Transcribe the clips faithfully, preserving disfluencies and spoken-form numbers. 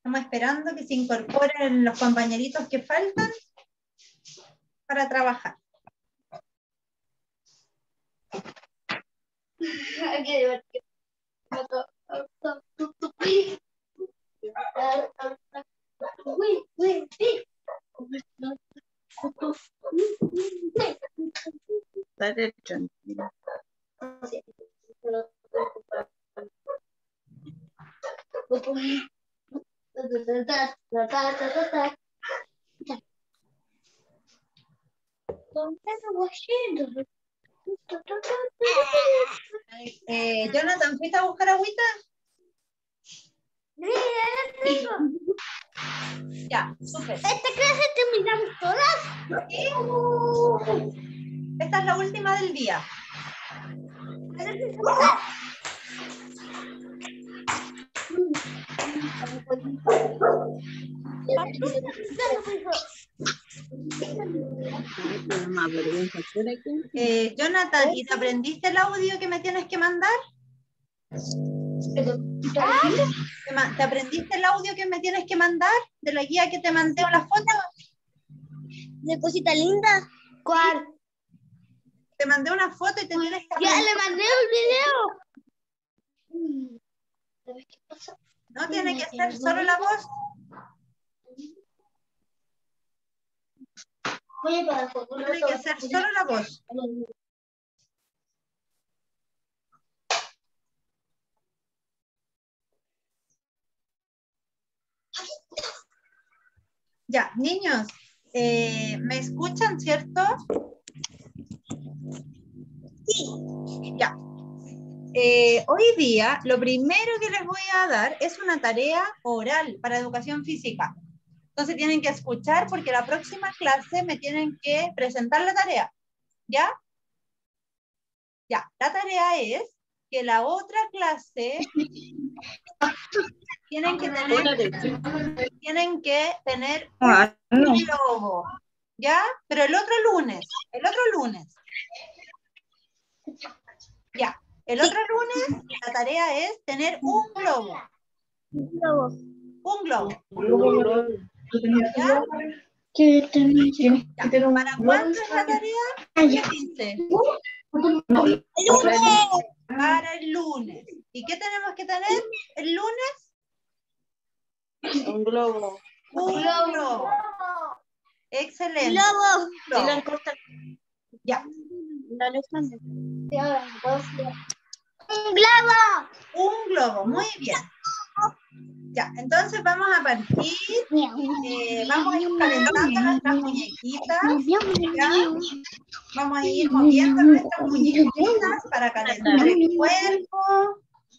Estamos esperando que se incorporen los compañeritos que faltan para trabajar. Dale, tranquila. Eh, Jonathan, ¿fuiste a buscar agüita? Ya, súper. ¿Esta clase terminamos todas? ¿Sí? Esta es la última del día. Eh, Jonathan, ¿y te aprendiste el audio que me tienes que mandar? ¿Te aprendiste el audio que me tienes que mandar de la guía que te mandé o la foto? ¿De cosita linda? ¿Cuál? Te mandé una foto y te tienes que ¡Ya aprender. le mandé un video! ¿Sabes qué pasa? No tiene que ser solo la voz. Voy a Tiene que ser solo la voz. Ya, niños, eh, ¿me escuchan, cierto? Sí. Ya. Eh, hoy día, lo primero que les voy a dar es una tarea oral para educación física. Entonces tienen que escuchar porque la próxima clase me tienen que presentar la tarea. ¿Ya? Ya, la tarea es que la otra clase tienen que tener, tienen que tener Ah, no. un globo. ¿Ya? Pero el otro lunes, el otro lunes. Ya, el otro lunes la tarea es tener un globo. Un globo. Un globo. ¿Ya? ¿Qué tenés? Ya. ¿Para cuándo es la tarea? ¿Qué dice? ¡El lunes! Para el lunes. ¿Y qué tenemos que tener el lunes? Un globo. Un globo. Excelente. ¡Globo! Dylan, corta. Ya. Dale, Sandra. ¡Un globo! Un globo. Muy bien. Ya, entonces vamos a partir. Eh, vamos a ir calentando nuestras muñequitas. ¿Ya? Vamos a ir moviendo nuestras muñequitas para calentar el cuerpo.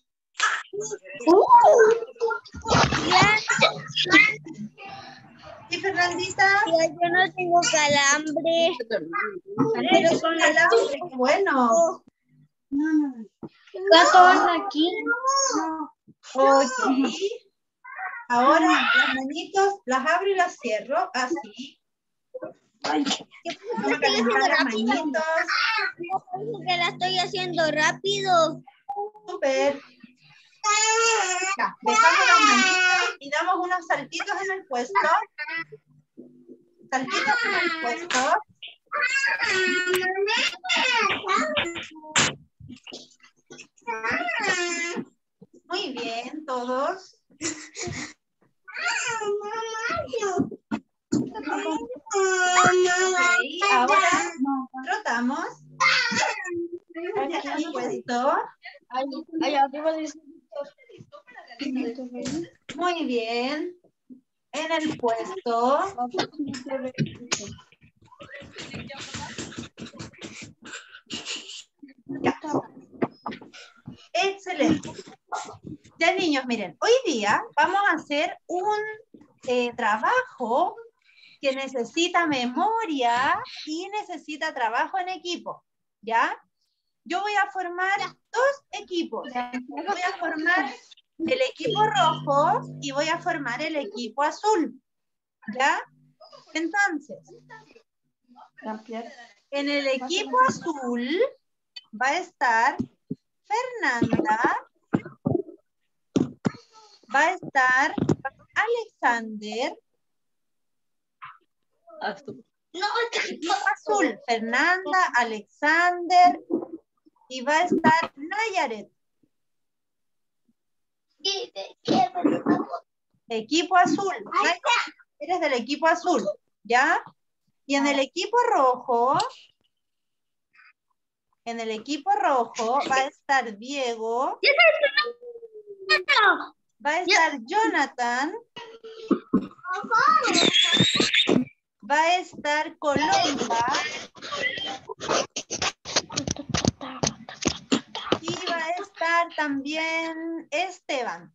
¿Sí, Fernandita? Tía, yo no tengo calambre. Pero con el alambre, qué bueno. ¿Gatos aquí? Ok. Ahora las manitos las abro y las cierro, así. Vamos a calentar las manitos. Que la estoy haciendo rápido. Súper. Ya, dejamos las manitos y damos unos saltitos en el puesto. Saltitos en el puesto. Muy bien, todos. Okay, ahora trotamos. Aquí puesto. Muy bien. En el puesto. Ya. Excelente. Ya, niños, miren, hoy día vamos a hacer un eh, trabajo que necesita memoria y necesita trabajo en equipo, ¿ya? Yo voy a formar dos equipos. Voy a formar el equipo rojo y voy a formar el equipo azul, ¿ya? Entonces, en el equipo azul va a estar Fernanda, va a estar Alexander. No, Equipo azul, Fernanda, Alexander. Y va a estar Nayaret. Equipo azul. Nayaret, eres del equipo azul, ¿ya? Y en el equipo rojo, en el equipo rojo va a estar Diego. Va a estar Jonathan. Va a estar Colomba. Y va a estar también Esteban.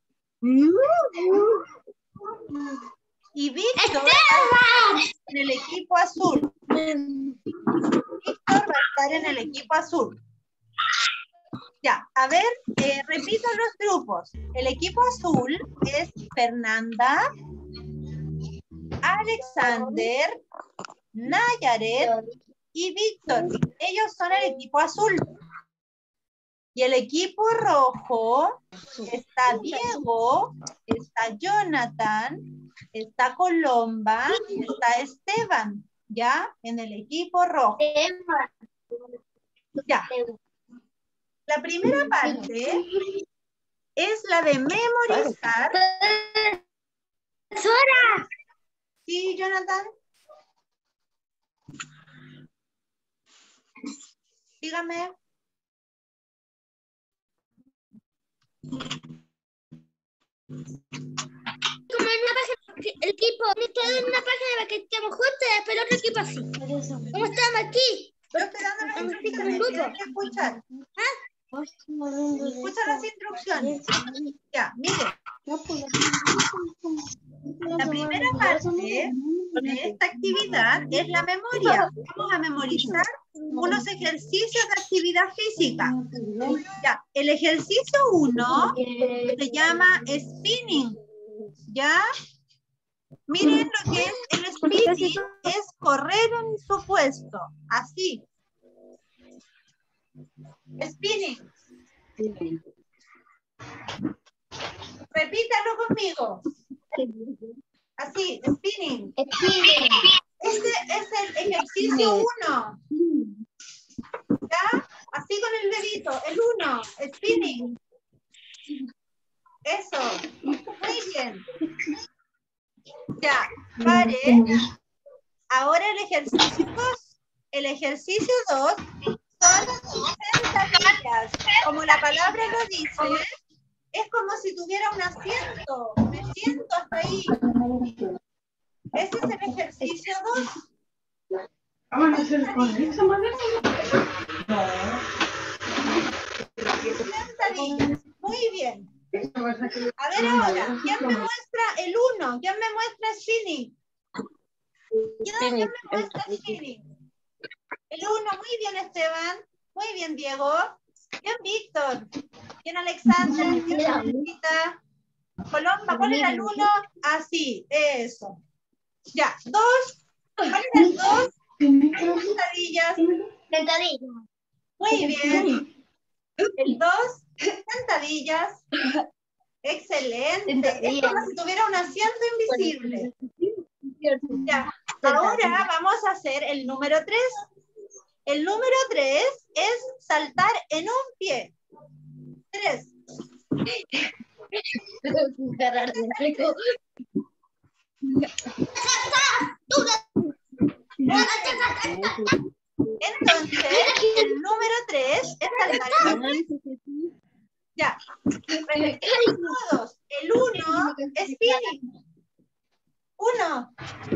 Y Víctor va a estar en el equipo azul. Víctor va a estar en el equipo azul. Ya, a ver, eh, repito los grupos. El equipo azul es Fernanda, Alexander, Nayaret y Víctor. Ellos son el equipo azul. Y el equipo rojo está Diego, está Jonathan, está Colomba y está Esteban, ¿ya? En el equipo rojo. Ya. La primera parte es la de memorizar. Sí, Jonathan. Dígame. Como en una página, el equipo, todo en una página que estamos juntos, pero otro equipo así. ¿Cómo estamos aquí? Yo estoy dando las instrucciones, tienes que escuchar. Escucha las instrucciones. Ya, mire. La primera parte de esta actividad es la memoria. Vamos a memorizar unos ejercicios de actividad física. Ya, el ejercicio uno se llama spinning. ¿Ya? Miren lo que es el spinning. Es correr en su puesto. Así. Spinning. Repítalo conmigo. Así, spinning. Este es el ejercicio uno. ¿Ya? Así con el dedito. El uno. Spinning. Eso. Muy bien. Ya. Pare. Ahora el ejercicio dos. El ejercicio dos son sentadillas. Como la palabra lo dice, es como si tuviera un asiento. Me siento hasta ahí. Ese es el ejercicio dos. ¿Vamos a hacer con esa manera? Sentadillas. Muy bien. A ver ahora, ¿quién me muestra el uno? ¿Quién me muestra spinning? ¿Quién me muestra spinning? El uno, muy bien Esteban. Muy bien Diego. Bien Víctor. Bien Alexander. Bien Margarita. Colomba, ¿cuál era el uno? Así, eso. Ya, dos. ¿Cuál era el dos? Sentadillas. Sentadillas. Muy bien. El dos, sentadillas. Excelente. Es como si tuviera un asiento invisible. Ya. Ahora vamos a hacer el número tres. El número tres es saltar en un pie. Tres. Entonces, el número tres es saltar en un pie. Ya. Repetimos todos. El uno es spinning. Uno.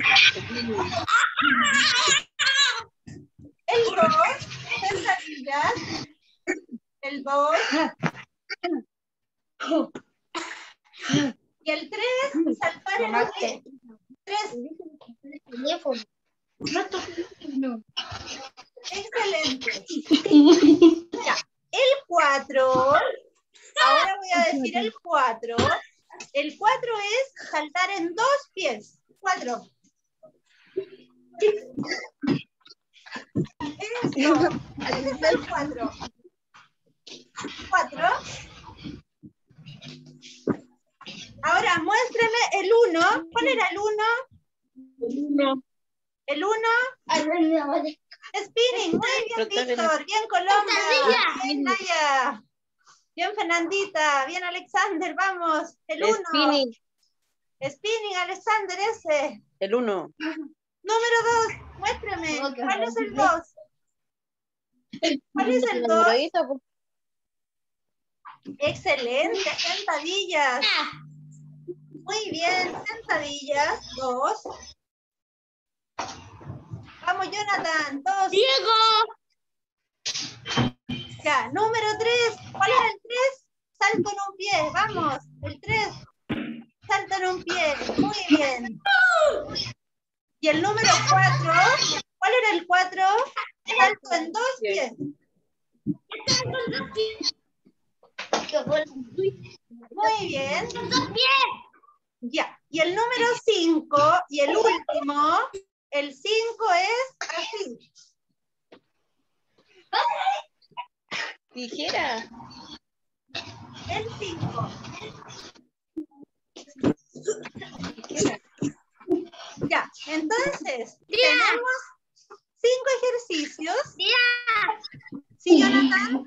El dos, sentadillas. El dos. Y el tres, saltar en un pie. Tres. Excelente. Ya. El cuatro. Ahora voy a decir el cuatro. El cuatro es saltar en dos pies. Cuatro. Eso. Ese es el cuatro. Cuatro. Ahora muéstrame el uno. ¿Cuál era el uno? No. El uno. Spinning. Muy bien, Víctor. Bien, Colombia. Bien, Naya. Bien, Fernandita. Bien, Alexander. Vamos. El uno. Spinning. Spinning, Alexander, ese. El uno. Número dos. Muéstrame. ¿Cuál es el dos? ¿Cuál es el dos? Excelente, sentadillas. Muy bien, sentadillas. Dos. Vamos, Jonathan. Dos. Diego. Ya, número tres. ¿Cuál era el tres? Salto en un pie. Vamos, el tres. Salto en un pie. Muy bien. Y el número cuatro. ¿Cuál era el cuatro? Salto en dos pies. Muy bien. Ya. Y el número cinco y el último, el cinco es así. Tijera. El cinco. Ya, entonces, tenemos cinco ejercicios. ¿Sí, Jonathan?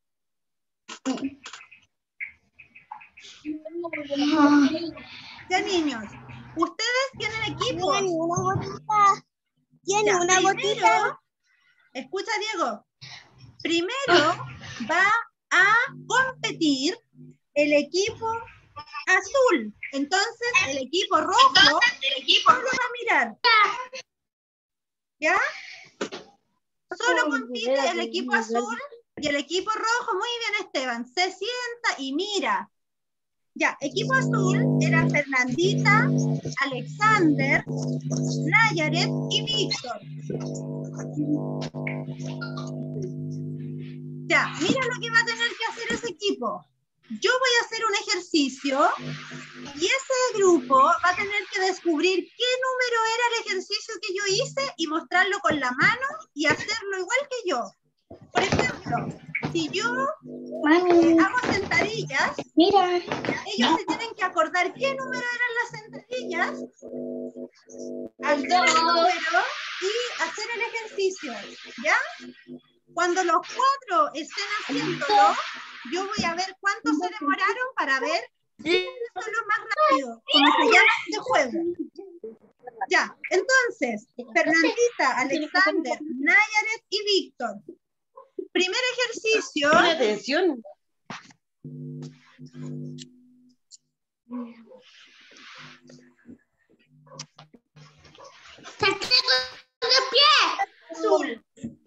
Ya, niños, ustedes tienen equipo. Tiene una gotita. Tiene Ya, una primero, gotita. escucha, Diego. Primero va a competir el equipo azul. Entonces, el equipo rojo, el equipo rojo va a mirar. ¿Ya? Solo compite el equipo azul y el equipo rojo. Muy bien, Esteban. Se sienta y mira. Ya, equipo azul era Fernandita, Alexander, Nayaret y Víctor. Ya, mira lo que va a tener que hacer ese equipo. Yo voy a hacer un ejercicio y ese grupo va a tener que descubrir qué número era el ejercicio que yo hice y mostrarlo con la mano y hacerlo igual que yo. Por ejemplo, si yo eh, hago sentadillas, Mira. ellos se tienen que acordar qué número eran las sentadillas, hacer el número y hacer el ejercicio, ¿ya? Cuando los cuatro estén haciéndolo, yo voy a ver cuánto se demoraron para ver quiénes son los más rápidos, como se llama este juego. Ya, entonces, Fernandita, Alexander, Nayaret y Víctor. Primer ejercicio. Pon atención. Azul.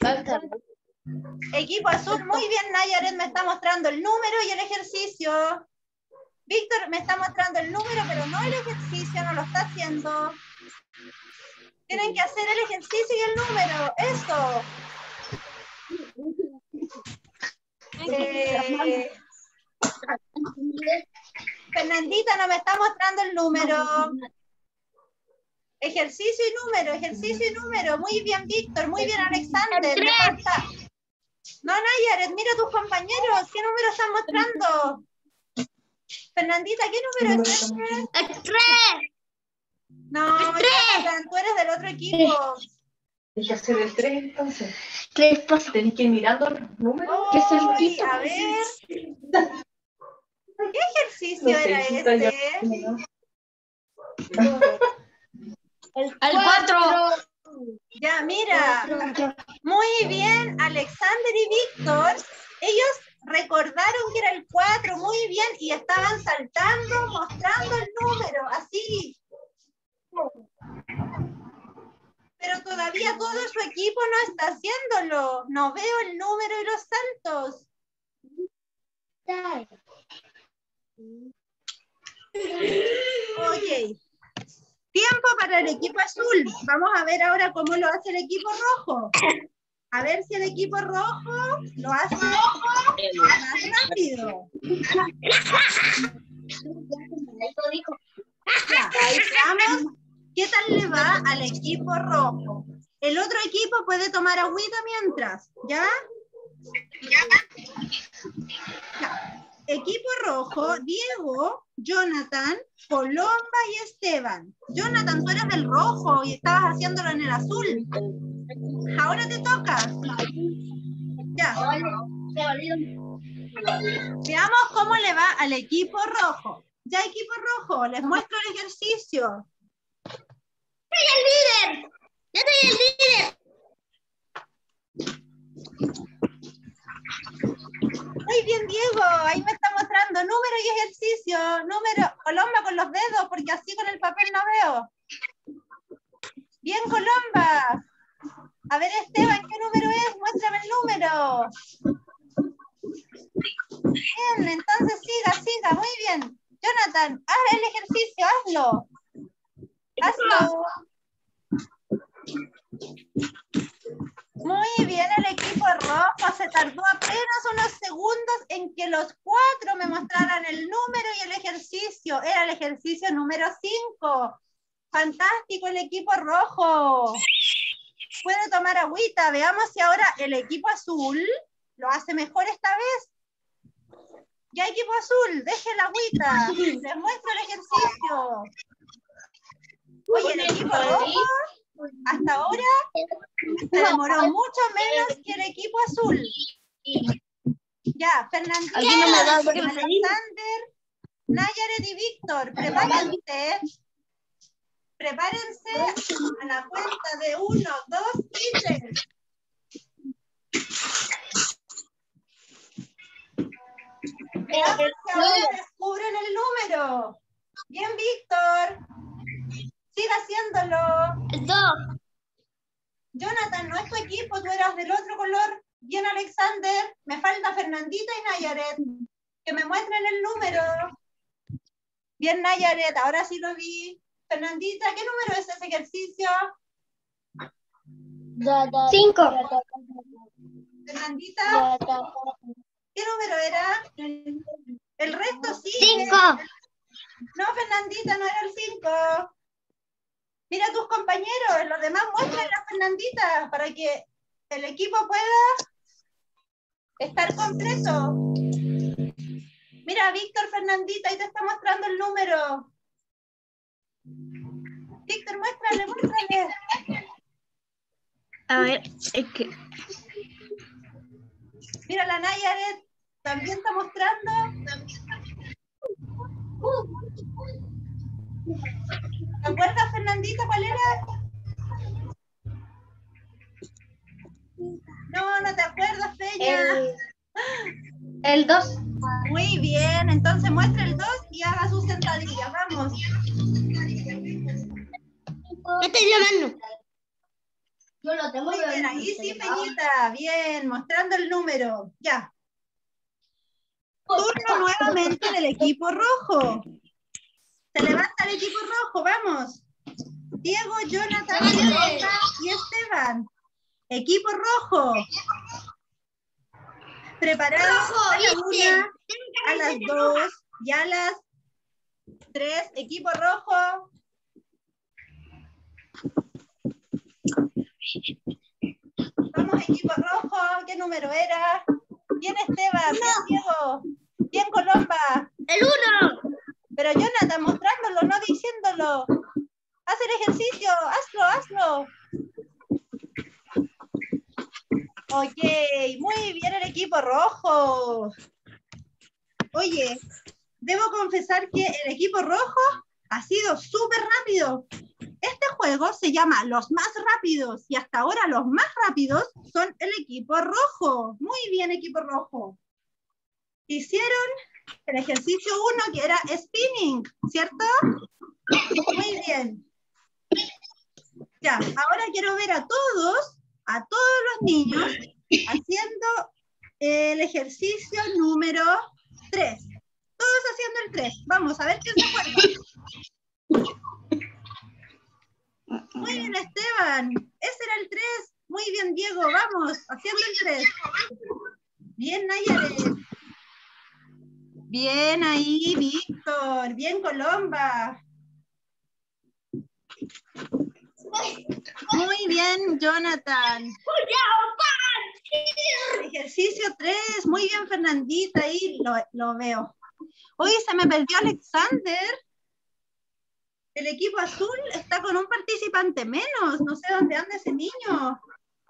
Equipo azul, muy bien, Nayaret me está mostrando el número y el ejercicio. Víctor me está mostrando el número, pero no el ejercicio, no lo está haciendo. Tienen que hacer el ejercicio y el número, eso. Eh, Fernandita no me está mostrando el número. Ejercicio y número, ejercicio y número. Muy bien, Víctor, muy bien, Alexander. Me falta. No, Nayaret, mira a tus compañeros. ¿Qué número están mostrando? Fernandita, ¿qué número es ese? El tres. No, Jonathan, tú eres del otro equipo. Hay que hacer el tres entonces. Tres pasos. Tenéis que ir mirando los números. Uy, a ver. ¿Qué ejercicio No sé, era hijita, ya- este? El cuatro. Ya, mira. Muy bien, Alexander y Víctor. Ellos recordaron que era el cuatro, muy bien, y estaban saltando, mostrando el número, así. Pero todavía todo su equipo no está haciéndolo. No veo el número y los saltos. Ok. Tiempo para el equipo azul. Vamos a ver ahora cómo lo hace el equipo rojo. A ver si el equipo rojo lo hace más rápido. Ya, veamos qué tal le va al equipo rojo. El otro equipo puede tomar agüita mientras, ¿ya? Ya. Equipo rojo, Diego, Jonathan, Colomba y Esteban. Jonathan, tú eres del rojo y estabas haciéndolo en el azul. Ahora te toca. Ya. Veamos cómo le va al equipo rojo. Ya, equipo rojo, les muestro el ejercicio. ¡Soy el líder! ¡Yo soy el líder! Muy bien, Diego, ahí me está mostrando número y ejercicio. Número, Colomba con los dedos, porque así con el papel no veo. Bien, Colomba. A ver, Esteban, ¿qué número es? Muéstrame el número. Bien, entonces siga, siga, muy bien. Jonathan, haz el ejercicio, hazlo. Hazlo. Muy bien, el equipo rojo se tardó apenas unos segundos en que los cuatro me mostraran el número y el ejercicio. Era el ejercicio número cinco. Fantástico el equipo rojo. Puede tomar agüita. Veamos si ahora el equipo azul lo hace mejor esta vez. Ya, equipo azul, deje la agüita. Les muestro el ejercicio. Oye, el equipo rojo hasta ahora se demoró mucho menos que el equipo azul. Ya, Fernandito, Alexander, Nayaret y Víctor, prepárense. Prepárense a la cuenta de uno, dos y tres. Veamos si ahora descubren el número. Bien, Víctor. Siga haciéndolo. El dos. Jonathan, no es tu equipo, tú eras del otro color. Bien, Alexander. Me falta Fernandita y Nayaret. Que me muestren el número. Bien, Nayaret, ahora sí lo vi. Fernandita, ¿qué número es ese ejercicio? Cinco. Fernandita, ¿qué número era? El resto sí. Cinco. No, Fernandita, no era el cinco. Mira a tus compañeros, los demás muestran a Fernandita para que el equipo pueda estar completo. Mira, Víctor, Fernandita, ahí te está mostrando el número. Víctor, muéstrale, muéstrale. A ver, es que... Mira, la Nayaret también está mostrando. ¿Te acuerdas, Fernandita, cuál era? No, no te acuerdas, Peña. El dos. Muy bien, entonces muestra el dos y haga sus sentadillas, vamos. ¿Qué estoy llamando? Yo lo tengo. Muy bien, ahí sí, Peñita, bien, mostrando el número, ya. Turno nuevamente del equipo rojo. Se levanta el equipo rojo, vamos. Diego, Jonathan, Rosa y Esteban. Equipo rojo. Preparados a la una, a las dos y a las tres. Equipo rojo. Vamos, equipo rojo. ¿Qué número era? Bien, Esteban. Bien, Diego. Bien, Colomba. El uno. Pero Jonathan, mostrándolo, no diciéndolo. Haz el ejercicio. Hazlo, hazlo. Ok, muy bien el equipo rojo. Oye, debo confesar que el equipo rojo ha sido súper rápido. Este juego se llama Los Más Rápidos y hasta ahora los más rápidos son el equipo rojo. Muy bien, equipo rojo. Hicieron el ejercicio uno que era spinning, ¿cierto? Muy bien. Ya, ahora quiero ver a todos, a todos los niños haciendo el ejercicio número tres. Todos haciendo el tres. Vamos a ver quién se acuerda. Muy bien, Esteban. Ese era el tres. Muy bien, Diego. Vamos, haciendo el tres. Bien, Nayaret. Bien ahí, Víctor. Bien, Colomba. Muy bien, Jonathan. Ejercicio tres. Muy Muy bien, Fernandita, ahí lo, lo veo. Oye, se me perdió Alexander. El equipo azul está con un participante menos. No sé dónde anda ese niño.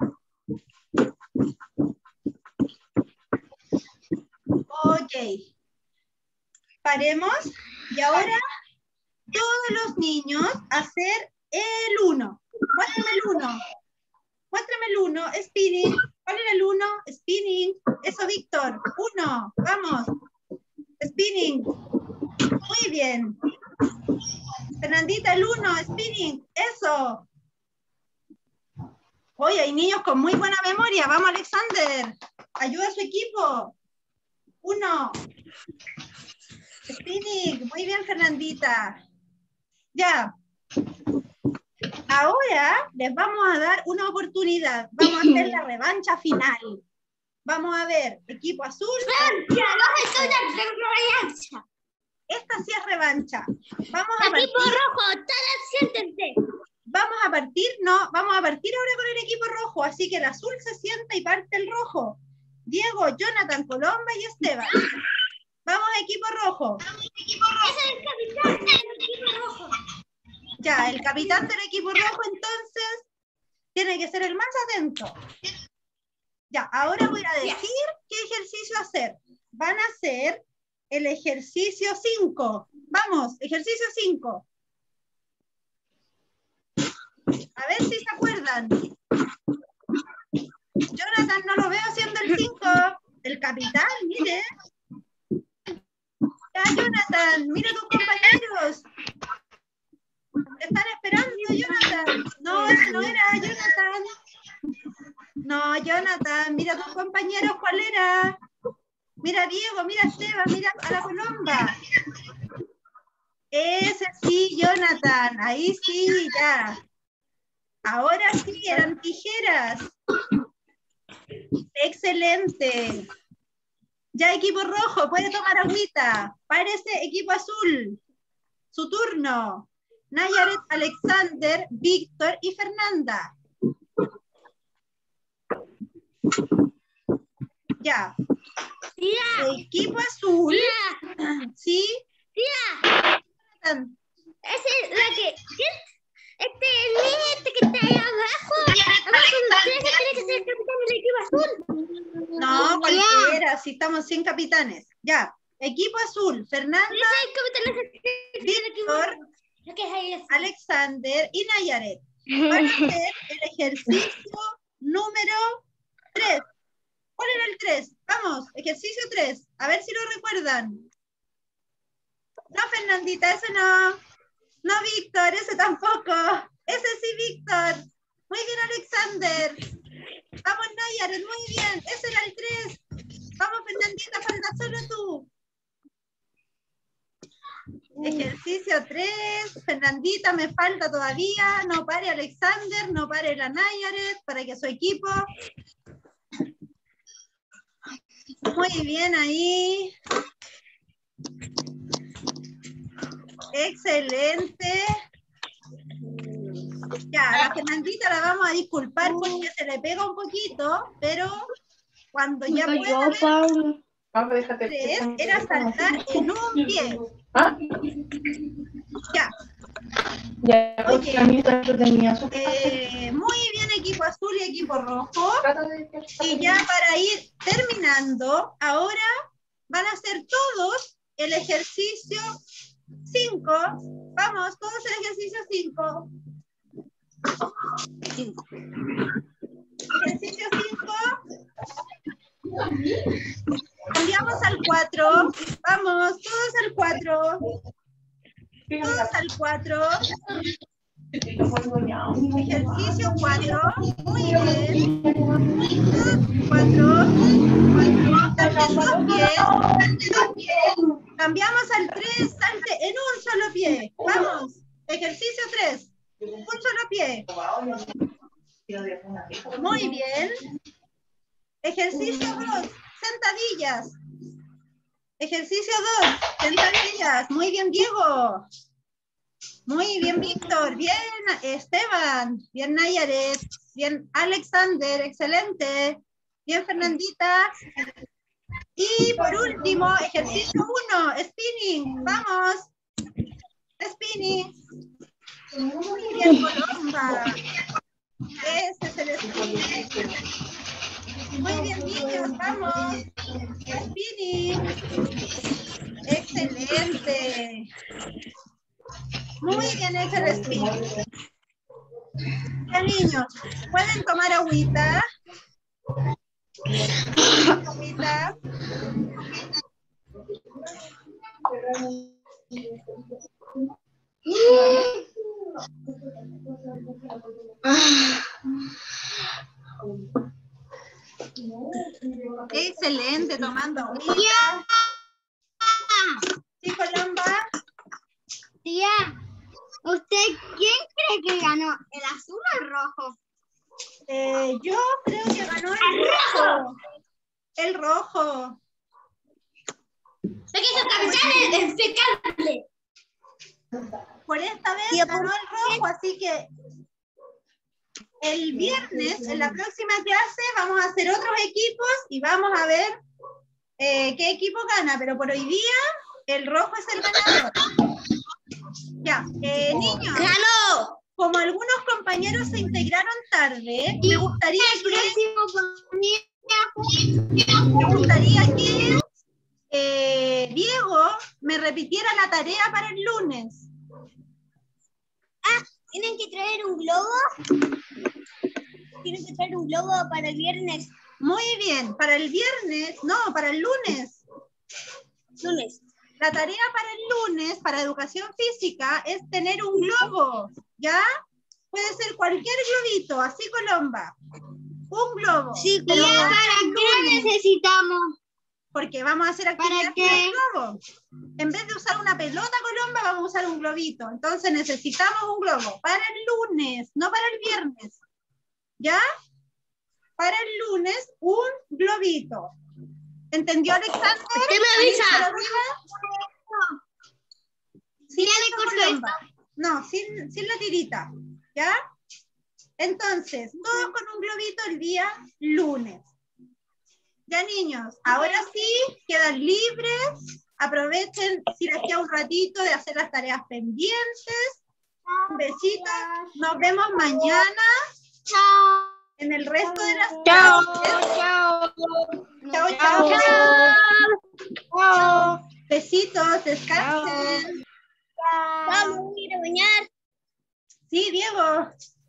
Ok. Paremos. Y ahora todos los niños hacer el uno. Muéstrame el uno. Muéstrame el uno. Spinning. ¿Cuál era el uno? Spinning. Eso, Víctor. Uno. Vamos. Spinning. Muy bien. Fernandita, el uno. Spinning. Eso. Hoy hay niños con muy buena memoria. Vamos, Alexander. Ayuda a su equipo. Uno. Spinning. Muy bien, Fernandita. Ya. Ahora les vamos a dar una oportunidad. Vamos a hacer la revancha final. Vamos a ver, equipo azul. Esta sí es revancha. Vamos a partir. Equipo rojo, todos siéntense. Vamos a partir, no, vamos a partir ahora con el equipo rojo. Así que el azul se sienta y parte el rojo. Diego, Jonathan, Colomba y Esteban. Vamos, equipo rojo. Ese es el capitán del equipo rojo. Ya, el capitán del equipo rojo entonces tiene que ser el más atento. Ya, ahora voy a decir qué ejercicio hacer. Van a hacer el ejercicio cinco. Vamos, ejercicio cinco. A ver si se acuerdan. Jonathan, no lo veo haciendo el cinco. El capitán, mire. Ya, Jonathan, mira tus compañeros. Te están esperando, Jonathan. No, ese no era, Jonathan. No, Jonathan, mira tus compañeros, ¿cuál era? Mira a Diego, mira a Esteban, mira a la Colomba. Ese sí, Jonathan, ahí sí, ya. Ahora sí, eran tijeras. Excelente. Ya, equipo rojo, puede tomar agüita. Parece equipo azul. Su turno. Nayaret, Alexander, Víctor y Fernanda. Ya. Tía. Equipo azul. Tía. ¿Sí? Tía. Ese es la que... Este, el niño este que está ahí abajo. Además, usted tiene que ser el capitán del equipo azul. No, cualquiera, si estamos sin capitanes. Ya. Equipo azul. Fernanda, Víctor, Alexander y Nayaret. Van a hacer el ejercicio número tres. ¿Cuál era el tres? Vamos, ejercicio tres. A ver si lo recuerdan. No, Fernandita, ese no. No, Víctor, ese tampoco. Ese sí, Víctor. Muy bien, Alexander. Vamos, Nayaret, muy bien. Ese era el tres. Vamos, Fernandita, falta solo tú. Ejercicio tres. Fernandita, me falta todavía. No pare Alexander, no pare la Nayaret para que su equipo. Muy bien ahí. Excelente. Ya, a la Fernandita la vamos a disculpar porque se le pega un poquito, pero cuando ya pueda ver tres, era saltar en un pie. ¿Ah? Ya. Ya, Oye, eh, eh, muy bien equipo azul y equipo rojo. Y ya para ir terminando, ahora van a hacer todos el ejercicio cinco. Vamos, todos el ejercicio cinco. Ejercicio cinco. Cambiamos al cuatro. Vamos, todos al cuatro. Todos al cuatro. Ejercicio cuatro. Muy bien. cuatro. Cambiamos al tres. Salte en un solo pie. Vamos. Ejercicio tres. Un solo pie. Muy bien. Ejercicio dos. Sentadillas. Ejercicio dos. Sentadillas. Muy bien, Diego. Muy bien, Víctor. Bien, Esteban. Bien, Nayaret. Bien, Alexander. Excelente. Bien, Fernandita. Y por último, ejercicio uno, spinning. Vamos. Spinning. Muy bien, Colomba. Ese es el spinning. Muy bien, niños, vamos. Spinning. Excelente. Muy bien hecho el spinning. Ya, niños, ¿pueden tomar agüita? Agüita. Excelente, tomando agüita. ¿Sí, Colomba? Tía, ¿usted quién cree que ganó? ¿El azul o el rojo? Eh, yo creo que ganó el rojo. El rojo. Es que su capitán es impecable. Por esta vez Tía, ganó el rojo, así que el viernes, en la próxima clase, vamos a hacer otros equipos y vamos a ver eh, qué equipo gana, pero por hoy día el rojo es el ganador. Ya, eh, niños, ¡Ganó! como algunos compañeros se integraron tarde, me gustaría que, me gustaría que eh, Diego me repitiera la tarea para el lunes. Ah, ¿tienen que traer un globo? ¿Tienen que traer un globo para el viernes? Muy bien, para el viernes, no, para el lunes. Lunes. La tarea para el lunes, para educación física, es tener un globo, ¿ya? Puede ser cualquier globito, así Colomba. Un globo. Sí, Pero ¿para qué necesitamos? porque vamos a hacer actividades ¿Para qué? con el globo. En vez de usar una pelota, Colomba, vamos a usar un globito. Entonces necesitamos un globo para el lunes, no para el viernes. ¿Ya? Para el lunes, un globito. ¿Entendió, Alexander? ¿Usted me avisa? Sin ¿Ya le eso, corto Colomba. No, sin, sin la tirita. ¿Ya? Entonces, todos con un globito el día lunes. Ya, niños, ahora sí, quedan libres. Aprovechen, si les queda un ratito, de hacer las tareas pendientes. Un besito. Nos vemos mañana Chao. en el resto de las Chao. clases. Chao. Chao, chao. Chao. Besitos, descansen. Vamos a ir a bañar. Sí, Diego.